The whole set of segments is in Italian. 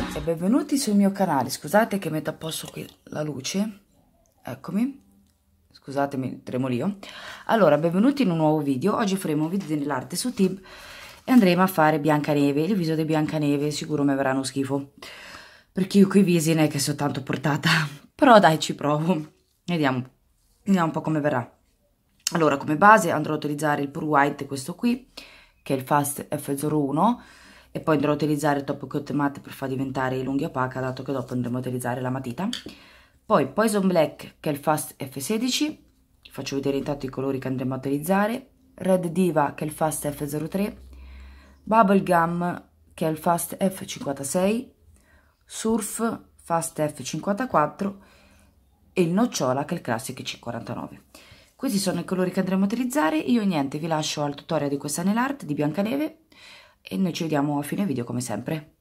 E benvenuti sul mio canale. Scusate che metto a posto qui la luce, eccomi, scusatemi, tremolio. Allora, benvenuti in un nuovo video. Oggi faremo un video dell'arte su Tib e andremo a fare Biancaneve, il viso di Biancaneve. Sicuro mi verranno schifo, perché io coi visi non è che sono tanto portata, però dai, ci provo, vediamo un po' come verrà. Allora, come base andrò a utilizzare il Pure White, questo qui, che è il Fast F01, e poi andrò a utilizzare il Top Coat Matte per far diventare l'unghia opaca, dato che dopo andremo a utilizzare la matita. Poi Poison Black, che è il Fast F16, faccio vedere intanto i colori che andremo a utilizzare. Red Diva, che è il Fast F03, Bubblegum, che è il Fast F56, Surf Fast F54 e il Nocciola, che è il Classic 549. Questi sono i colori che andremo a utilizzare. Io niente, vi lascio al tutorial di questa nail art di Biancaneve e noi ci vediamo a fine video come sempre.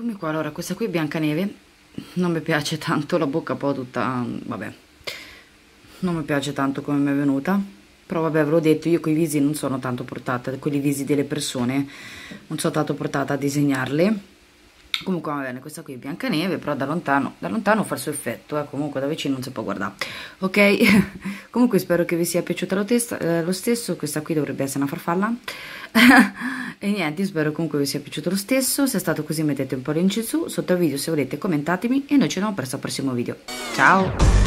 Eccomi qua. Allora, questa qui è Biancaneve, non mi piace tanto, la bocca un po' tutta, vabbè, non mi piace tanto come mi è venuta, però vabbè, ve l'ho detto, io con i visi non sono tanto portata, quelli visi delle persone non sono tanto portata a disegnarli. Comunque va bene, questa qui è Biancaneve, però da lontano fa il suo effetto, comunque da vicino non si può guardare. Ok, comunque spero che vi sia piaciuta lo stesso, questa qui dovrebbe essere una farfalla. E niente, spero comunque vi sia piaciuto lo stesso, se è stato così mettete un pollice in su, sotto il video se volete commentatemi e noi ci vediamo presto al prossimo video. Ciao!